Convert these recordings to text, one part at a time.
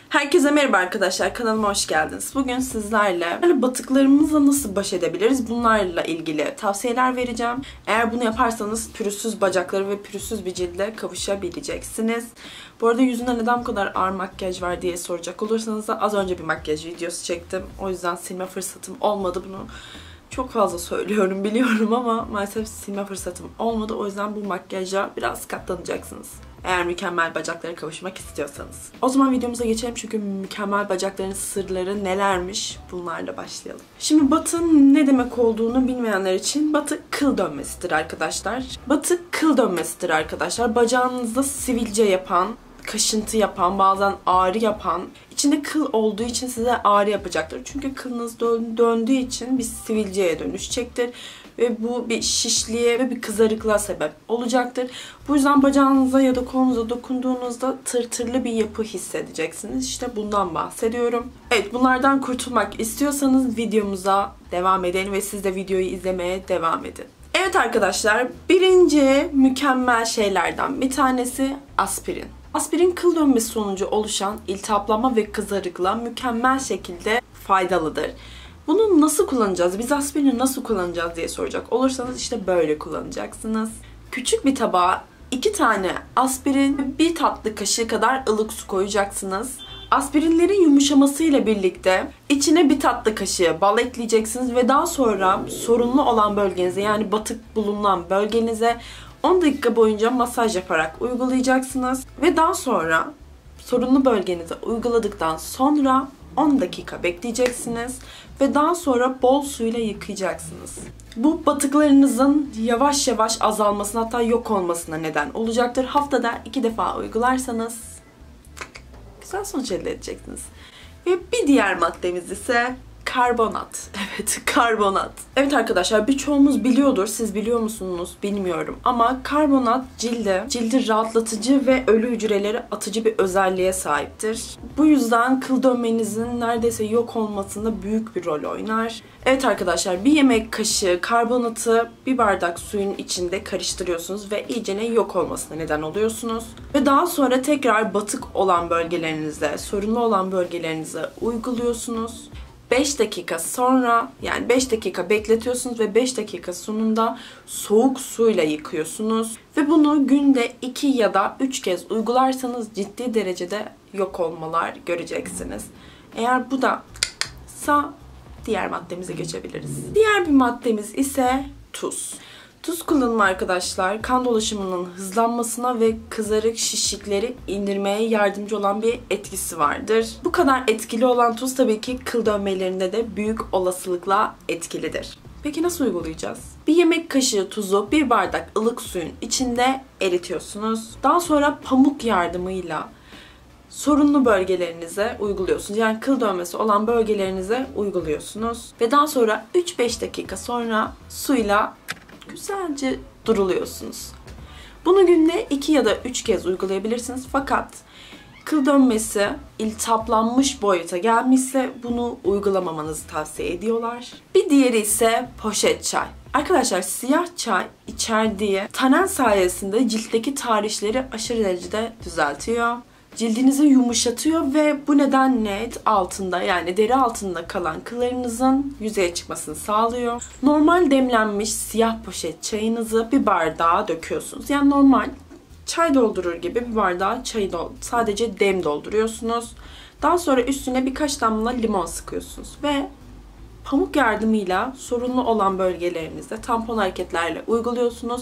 Herkese merhaba arkadaşlar, kanalıma hoş geldiniz. Bugün sizlerle batıklarımızla nasıl baş edebiliriz bunlarla ilgili tavsiyeler vereceğim. Eğer bunu yaparsanız pürüzsüz bacakları ve pürüzsüz bir cilde kavuşabileceksiniz. Bu arada yüzünde neden bu kadar ağır makyaj var diye soracak olursanız da az önce bir makyaj videosu çektim. O yüzden silme fırsatım olmadı bunu. Çok fazla söylüyorum biliyorum ama maalesef silme fırsatım olmadı. O yüzden bu makyaja biraz katlanacaksınız. Eğer mükemmel bacaklara kavuşmak istiyorsanız. O zaman videomuza geçelim çünkü mükemmel bacakların sırları nelermiş bunlarla başlayalım. Şimdi batın ne demek olduğunu bilmeyenler için batı kıl dönmesidir arkadaşlar. Batı kıl dönmesidir arkadaşlar. Bacağınızda sivilce yapan, kaşıntı yapan, bazen ağrı yapan, içinde kıl olduğu için size ağrı yapacaktır. Çünkü kılınız döndüğü için bir sivilceye dönüşecektir. Ve bu bir şişliğe ve bir kızarıklığa sebep olacaktır. Bu yüzden bacağınıza ya da kolunuza dokunduğunuzda tırtırlı bir yapı hissedeceksiniz. İşte bundan bahsediyorum. Evet, bunlardan kurtulmak istiyorsanız videomuza devam edelim ve siz de videoyu izlemeye devam edin. Evet arkadaşlar, birinci mükemmel şeylerden bir tanesi aspirin. Aspirin kıl dönmesi sonucu oluşan iltihaplanma ve kızarıklığa mükemmel şekilde faydalıdır. Bunu nasıl kullanacağız? Biz aspirini nasıl kullanacağız diye soracak olursanız işte böyle kullanacaksınız. Küçük bir tabağa 2 tane aspirin ve 1 tatlı kaşığı kadar ılık su koyacaksınız. Aspirinlerin yumuşamasıyla birlikte içine 1 tatlı kaşığı bal ekleyeceksiniz ve daha sonra sorunlu olan bölgenize, yani batık bulunan bölgenize 10 dakika boyunca masaj yaparak uygulayacaksınız. Ve daha sonra sorunlu bölgenize uyguladıktan sonra 10 dakika bekleyeceksiniz ve daha sonra bol suyla yıkayacaksınız. Bu batıklarınızın yavaş yavaş azalmasına, hatta yok olmasına neden olacaktır. Haftada 2 defa uygularsanız güzel sonuç elde edeceksiniz. Ve bir diğer maddemiz ise karbonat. Evet, karbonat. Evet arkadaşlar, birçoğumuz biliyordur. Siz biliyor musunuz bilmiyorum. Ama karbonat cildi rahatlatıcı ve ölü hücreleri atıcı bir özelliğe sahiptir. Bu yüzden kıl dönmenizin neredeyse yok olmasında büyük bir rol oynar. Evet arkadaşlar, bir yemek kaşığı karbonatı bir bardak suyun içinde karıştırıyorsunuz ve iyicene yok olmasına neden oluyorsunuz. Ve daha sonra tekrar batık olan bölgelerinize, sorunlu olan bölgelerinize uyguluyorsunuz. 5 dakika sonra, yani 5 dakika bekletiyorsunuz ve 5 dakika sonunda soğuk suyla yıkıyorsunuz. Ve bunu günde 2 ya da 3 kez uygularsanız ciddi derecede yok olmalar göreceksiniz. Eğer bu da diğer maddemize geçebiliriz. Diğer bir maddemiz ise tuz. Tuz kullanımı arkadaşlar, kan dolaşımının hızlanmasına ve kızarık şişlikleri indirmeye yardımcı olan bir etkisi vardır. Bu kadar etkili olan tuz tabii ki kıl dönmelerinde de büyük olasılıkla etkilidir. Peki nasıl uygulayacağız? Bir yemek kaşığı tuzu 1 bardak ılık suyun içinde eritiyorsunuz. Daha sonra pamuk yardımıyla sorunlu bölgelerinize uyguluyorsunuz. Yani kıl dönmesi olan bölgelerinize uyguluyorsunuz. Ve daha sonra 3-5 dakika sonra suyla güzelce duruluyorsunuz. Bunu günde 2 ya da 3 kez uygulayabilirsiniz. Fakat kıl dönmesi iltihaplanmış boyuta gelmişse bunu uygulamamanızı tavsiye ediyorlar. Bir diğeri ise poşet çay. Arkadaşlar, siyah çay içerdiği tanen sayesinde ciltteki tahrişleri aşırı derecede düzeltiyor. Cildinizi yumuşatıyor ve bu nedenle altında, yani deri altında kalan kıllarınızın yüzeye çıkmasını sağlıyor. Normal demlenmiş siyah poşet çayınızı bir bardağa döküyorsunuz. Yani normal çay doldurur gibi bir bardağa çayı sadece dem dolduruyorsunuz. Daha sonra üstüne birkaç damla limon sıkıyorsunuz ve pamuk yardımıyla sorunlu olan bölgelerinizde tampon hareketlerle uyguluyorsunuz.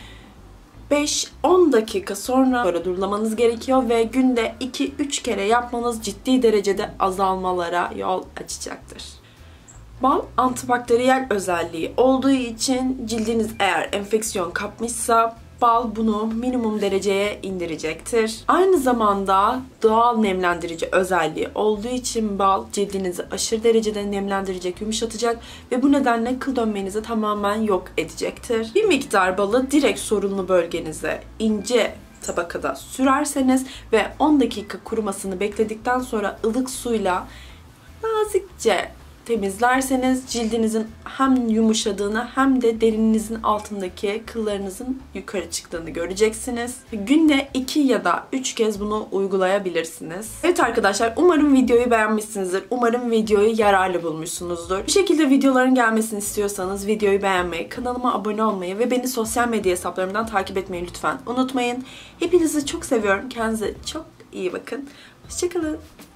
5-10 dakika sonra durulamanız gerekiyor ve günde 2-3 kere yapmanız ciddi derecede azalmalara yol açacaktır. Bal antibakteriyel özelliği olduğu için cildiniz eğer enfeksiyon kapmışsa bal bunu minimum dereceye indirecektir. Aynı zamanda doğal nemlendirici özelliği olduğu için bal cildinizi aşırı derecede nemlendirecek, yumuşatacak ve bu nedenle kıl dönmenizi tamamen yok edecektir. Bir miktar balı direkt sorunlu bölgenize ince tabakada sürerseniz ve 10 dakika kurumasını bekledikten sonra ılık suyla nazikçe temizlerseniz cildinizin hem yumuşadığını hem de derininizin altındaki kıllarınızın yukarı çıktığını göreceksiniz. Günde 2 ya da 3 kez bunu uygulayabilirsiniz. Evet arkadaşlar, umarım videoyu beğenmişsinizdir. Umarım videoyu yararlı bulmuşsunuzdur. Bu şekilde videoların gelmesini istiyorsanız videoyu beğenmeyi, kanalıma abone olmayı ve beni sosyal medya hesaplarımdan takip etmeyi lütfen unutmayın. Hepinizi çok seviyorum. Kendinize çok iyi bakın. Hoşçakalın.